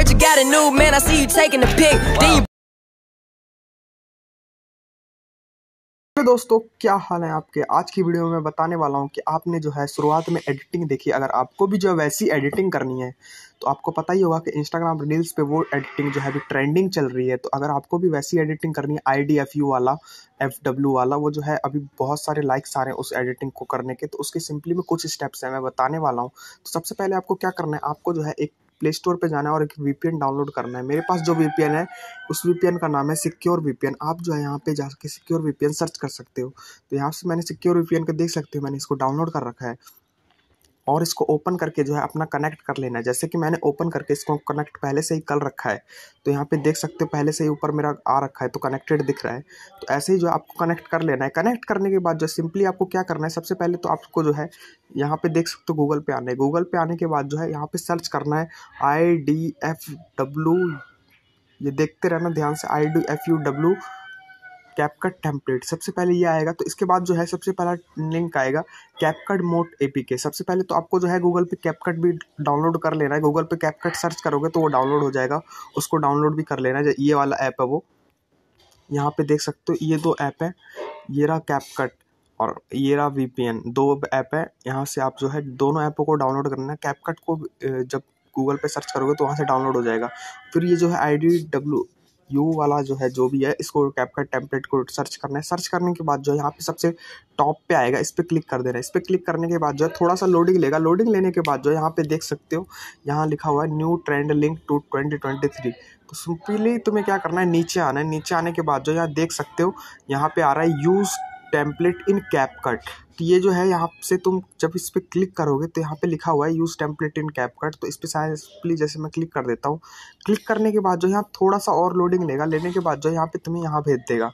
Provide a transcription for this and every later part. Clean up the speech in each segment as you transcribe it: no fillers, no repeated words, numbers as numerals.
heard you got a new man, I see you taking a pic. Then you दोस्तों क्या हाल है आपके। आज की वीडियो में मैं बताने वाला हूं कि आपने जो है शुरुआत में एडिटिंग देखी, अगर आपको भी जो है वैसी एडिटिंग करनी है तो आपको पता ही होगा कि इंस्टाग्राम रील्स पे वो एडिटिंग जो है अभी ट्रेंडिंग चल रही है। तो अगर आपको भी वैसी एडिटिंग करनी है IDFU वाला FW वाला, वो जो है अभी बहुत सारे लाइक्स आ रहे हैं उस एडिटिंग को करने के, तो उसके सिंपली में कुछ स्टेप्स हैं मैं बताने वाला हूँ। तो सबसे पहले आपको क्या करना है, आपको जो है एक प्ले स्टोर पे जाना है और एक VPN डाउनलोड करना है। मेरे पास जो VPN है उस VPN का नाम है सिक्योर VPN। आप जो है यहाँ पे जाके सिक्योर VPN सर्च कर सकते हो। तो यहाँ से मैंने सिक्योर VPN का देख सकते हो, मैंने इसको डाउनलोड कर रखा है और इसको ओपन करके जो है अपना कनेक्ट कर लेना है। जैसे कि मैंने ओपन करके इसको कनेक्ट पहले से ही कर रखा है, तो यहाँ पे देख सकते हो पहले से ही ऊपर मेरा आ रखा है तो कनेक्टेड दिख रहा है। तो ऐसे ही जो आपको कनेक्ट कर लेना है। कनेक्ट करने के बाद जो सिंपली आपको क्या करना है, सबसे पहले तो आपको जो है यहाँ पे देख सकते हो गूगल पे आना है। गूगल पे आने के बाद जो है यहाँ पे सर्च करना है IDFW, ये देखते रहना ध्यान से, IDFW कैपकट टेम्पलेट। सबसे पहले ये आएगा, तो इसके बाद जो है सबसे पहला लिंक आएगा कैपकट मोड APK। सबसे पहले तो आपको जो है गूगल पे कैपकट भी डाउनलोड कर लेना है। गूगल पे कैपकट सर्च करोगे तो वो डाउनलोड हो जाएगा, उसको डाउनलोड भी कर लेना है। ये वाला ऐप है वो, यहाँ पे देख सकते हो ये दो ऐप है, ये रहा कैपकट और ये रहा VPN, दो ऐप है। यहाँ से आप जो है दोनों ऐपों को डाउनलोड करना है। कैपकट को जब गूगल पे सर्च करोगे तो वहाँ से डाउनलोड हो जाएगा। फिर ये जो है IDWU वाला जो है जो भी है, इसको कैपकट टेम्पलेट को सर्च करना है। सर्च करने के बाद जो है यहाँ पे सबसे टॉप पे आएगा, इस पर क्लिक कर देना है। इस पर क्लिक करने के बाद जो है थोड़ा सा लोडिंग लेगा। लोडिंग लेने के बाद जो है यहाँ पे देख सकते हो यहाँ लिखा हुआ है न्यू ट्रेंड लिंक टू 2023। तो सिंपली तुम्हें क्या करना है, नीचे आना है। नीचे आने के बाद जो यहाँ देख सकते हो यहाँ पे आ रहा है यूज टेम्पलेट इन कैपकट। तो ये जो है यहाँ से तुम जब इस पर क्लिक करोगे तो यहाँ पे लिखा हुआ है यूज टेम्पलेट इन कैपकट। तो इस पर सिंपली जैसे मैं क्लिक कर देता हूँ, क्लिक करने के बाद जो यहाँ थोड़ा सा और लोडिंग लेगा। लेने के बाद जो यहाँ पे तुम्हें यहाँ भेज देगा।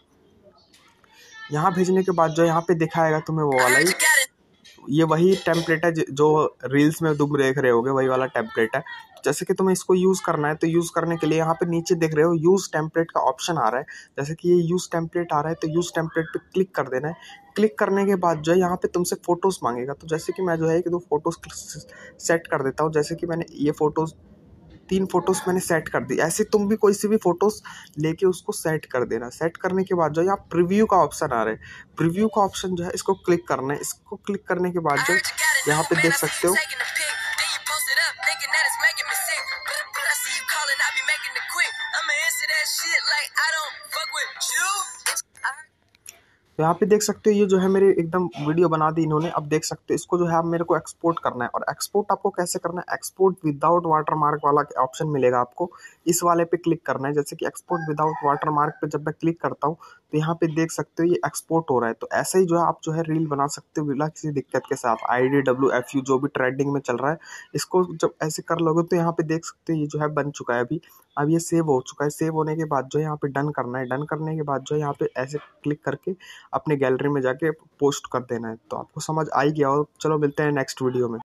यहाँ भेजने के बाद जो यहाँ पे दिखाएगा तुम्हें वो वाला ही, ये वही टेम्पलेट है जो रील्स में तुम देख रहे होगे, वही वाला टेम्पलेट है। जैसे कि तुम्हें इसको यूज़ करना है तो यूज़ करने के लिए यहाँ पे नीचे देख रहे हो यूज़ टेम्पलेट का ऑप्शन आ रहा है। जैसे कि ये यूज़ टेम्पलेट आ रहा है तो यूज़ टेम्पलेट पे क्लिक कर देना है। क्लिक करने के बाद जो है यहाँ पे तुमसे फ़ोटोज़ मांगेगा। तो जैसे कि मैं जो है एक दो फोटोज़ सेट कर देता हूँ। जैसे कि मैंने ये फ़ोटोज़ 3 फोटोज़ मैंने सेट कर दी। ऐसे तुम भी कोई सी भी फ़ोटोज़ लेके उसको सेट कर देना। सेट करने के बाद जो यहाँ प्रीव्यू का ऑप्शन आ रहा है, प्रीव्यू का ऑप्शन जो है इसको क्लिक करना है। इसको क्लिक करने के बाद जो यहाँ पे देख सकते हो तो यहाँ पे देख सकते हो ये जो है मेरे एकदम वीडियो बना दी इन्होंने। अब देख सकते हो इसको जो है अब मेरे को एक्सपोर्ट करना है। और एक्सपोर्ट आपको कैसे करना है, एक्सपोर्ट विदाउट वाटरमार्क वाला ऑप्शन मिलेगा आपको, इस वाले पे क्लिक करना है। जैसे कि एक्सपोर्ट विदाउट वाटरमार्क पे जब मैं क्लिक करता हूँ तो यहाँ पे देख सकते हो ये एक्सपोर्ट हो रहा है। तो ऐसे ही जो है आप जो है रील बना सकते हो बिना किसी दिक्कत के साथ। IDWFU जो भी ट्रेंडिंग में चल रहा है, इसको जब ऐसे कर लोगे तो यहाँ पे देख सकते हो ये जो है बन चुका है अभी। अब ये सेव हो चुका है। सेव होने के बाद जो है यहाँ पे डन करना है। डन करने के बाद जो है यहाँ पे ऐसे क्लिक करके अपने गैलरी में जाके पोस्ट कर देना है। तो आपको समझ आ ही गया हो। चलो मिलते हैं नेक्स्ट वीडियो में।